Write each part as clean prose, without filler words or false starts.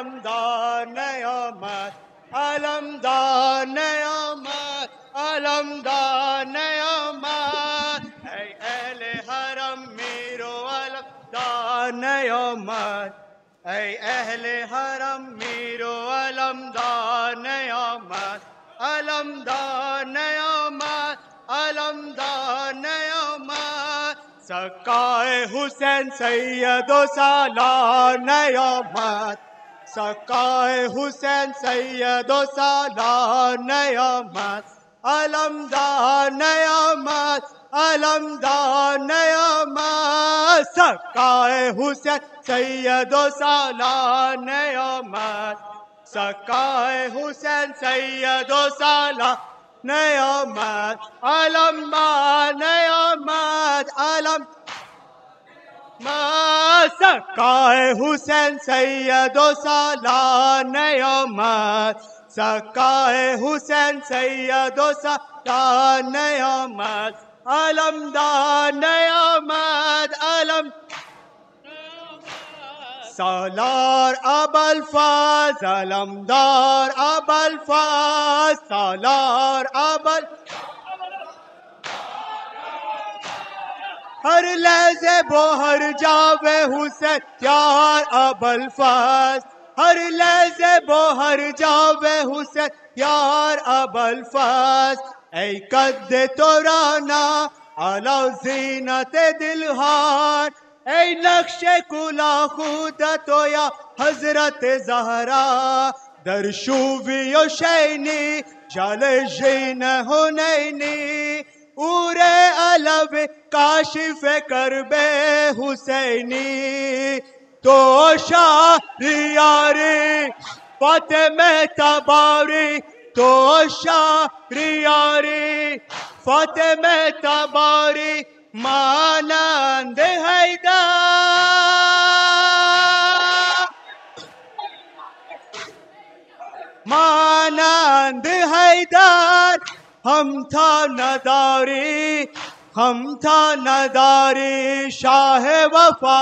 علمدار نیامد، علمدار نیامد، علمدار نیامد. ای اهل حرم میرو علمدار نیامد، ای اهل حرم میرو علمدار نیامد، علمدار نیامد، علمدار نیامد. سکای حسین سید و سالار نیامد، سکای حسین سید و سالار نیامد، علمدار نیامد، علمدار نیامد. سکای حسین سید و سالار نیامد، سکای حسین سید و سالار نیامد، علمدار نیامد، علم سکای حسین سید و سالار نیامد، سکای حسین سید و سالار نیامد، علمدار نیامد، علم سالار ابوالفضل، علمدار ابوالفضل، سالار ہر لحظے بو ہر جاوے حسین یار ابوالفضل، ہر لحظے بو ہر جاوے حسین یار ابوالفضل. ای قد تورانا علی زینت دلہار، ای نقش کلا خودت و یا حضرت زہرا، در شووی و شینی جال جین حنینی، اور علو کاشف کرب حسینی. تو شہریاری فاطمہ تباری، تو شہریاری فاطمہ تباری مانند حیدر، مانند حیدر ہم تھا نداری، ہم تھا نداری. شاہ وفا،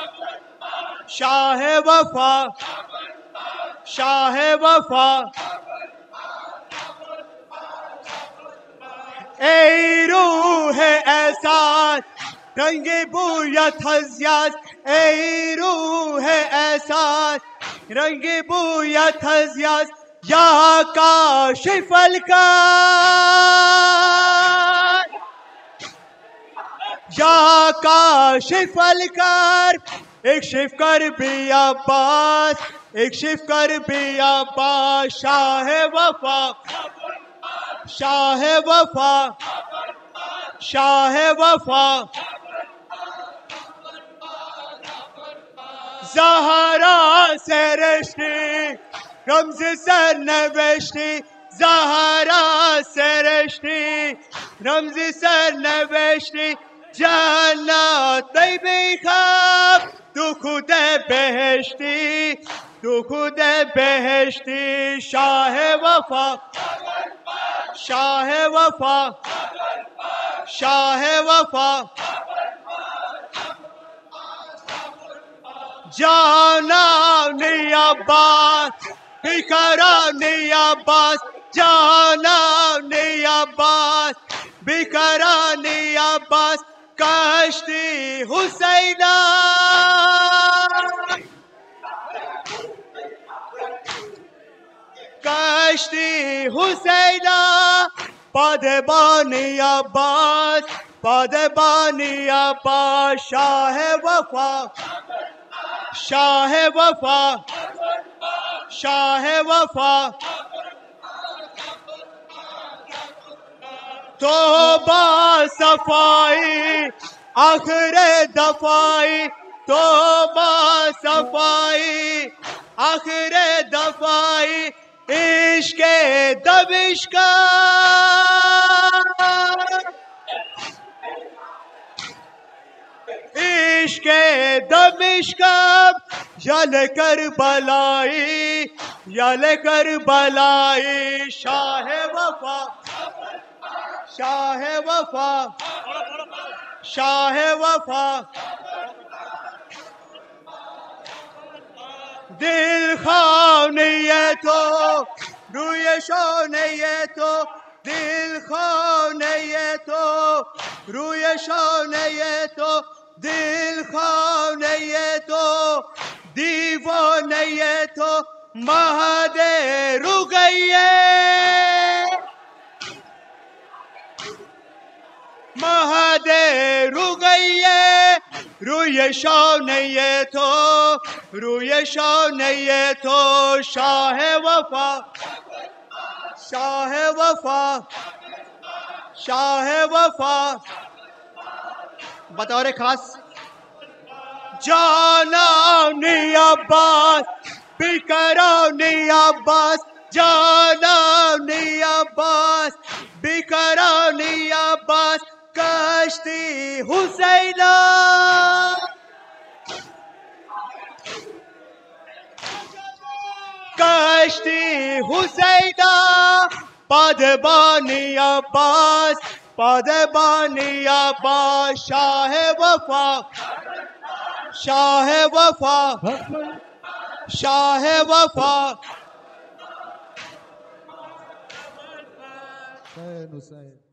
شاہ وفا، شاہ وفا. ای روح احساس رنگ بویت هزیاز، ای روح احساس رنگ بویت هزیاز، یا کاشف الکرب، یا کاشف الکرب. اکشف کر بھی عباس، اکشف کر بھی عباس. شاہ وفا، شاہ وفا، شاہ وفا. زہرا سے رشتی رمز سرنوشتی، زہرا سے رشتی رمز سرنوشتی. جنت طیبی خواب تو خود بہشتی، تو خود بہشتی. شاہ وفا، شاہ وفا، شاہ وفا. جانانی عباس بیکرانی عباس، جانانی عباس بیکرانی عباس. کشتی حسینہ، کشتی حسینہ. پادبانی عباس، پادبانی عباس. شاہ وفا، شاہ وفا، شاہ وفا. توبہ صفائی آخر دفائی، توبہ صفائی آخر دفائی. عشق دمشق، عشق دمشق. یل کربلائی، یل کربلائی. شاہ وفا، شاہ وفا، شاہ وفا. دل خواہ ये तो रूए शान ये तो दिल खान ये तो रूए शान ये तो दिल खान ये तो दीवान ये तो महादे रुगैये महादे रुगैये रूए शान ये तो रूए शान ये तो शाह वफा शाह वफा शाह वफा बतौर खास जाना नी अब्बास बिकरानी अब्बास जाना नी अब्बास बिकरानी अब्बास कश्ती हुसैना कश्ती हुसैना पदबानी अब्बास पदबानी अब्बास शाह वफा शाह वफा शाह वफा हुसैन हुसैन